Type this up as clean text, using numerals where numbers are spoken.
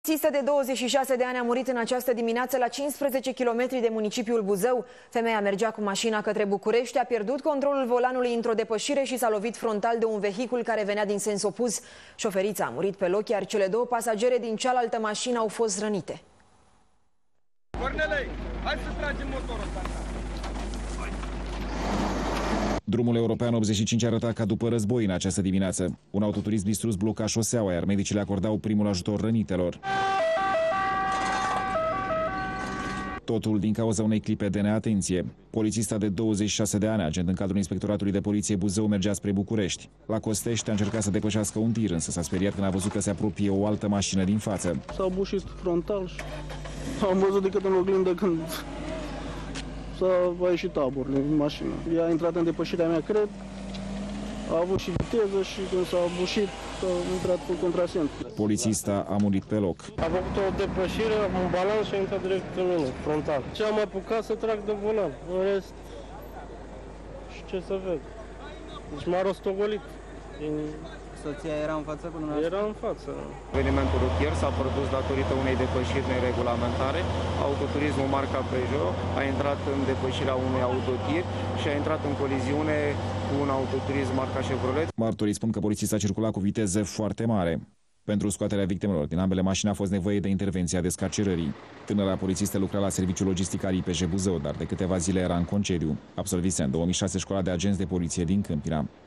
Polițistă de 26 de ani a murit în această dimineață la 15 km de municipiul Buzău. Femeia mergea cu mașina către București, a pierdut controlul volanului într-o depășire și s-a lovit frontal de un vehicul care venea din sens opus. Șoferița a murit pe loc, iar cele două pasagere din cealaltă mașină au fost rănite. Cornelei, hai să tragem motorul ăsta. Drumul european 85 arăta ca după război în această dimineață. Un autoturism distrus bloca șoseaua, iar medicii le acordau primul ajutor rănitelor. Totul din cauza unei clipe de neatenție. Polițista de 26 de ani, agent în cadrul Inspectoratului de Poliție Buzău, mergea spre București. La Costești a încercat să depășească un tir, însă s-a speriat când a văzut că se apropie o altă mașină din față. S-a bușit frontal și am văzut decât în oglindă când a ieșit taborul din mașină. Ea a intrat în depășirea mea, cred, a avut și viteză și când s-a bușit a intrat cu contrasens. Polițista a murit pe loc. A făcut o depășire, un balans și a intrat direct în mine, frontal. Ce am apucat să trag de volan, în rest, și ce să ved. Deci m-a rostogolit. Soția era în față cu dumneavoastră? Era în față. Evenimentul rutier s-a produs datorită unei depășiri neregulamentare. Autoturismul marca Peugeot a intrat în depășirea unui autotir și a intrat în coliziune cu un autoturism marca Chevrolet. Martorii spun că polițista circula cu viteză foarte mare. Pentru scoaterea victimelor din ambele mașini a fost nevoie de intervenția descarcerării. Tânăra polițistă lucra la serviciul logistic al IPJ Buzău, dar de câteva zile era în concediu. Absolvise în 2006 școala de agenți de poliție din Câmpina.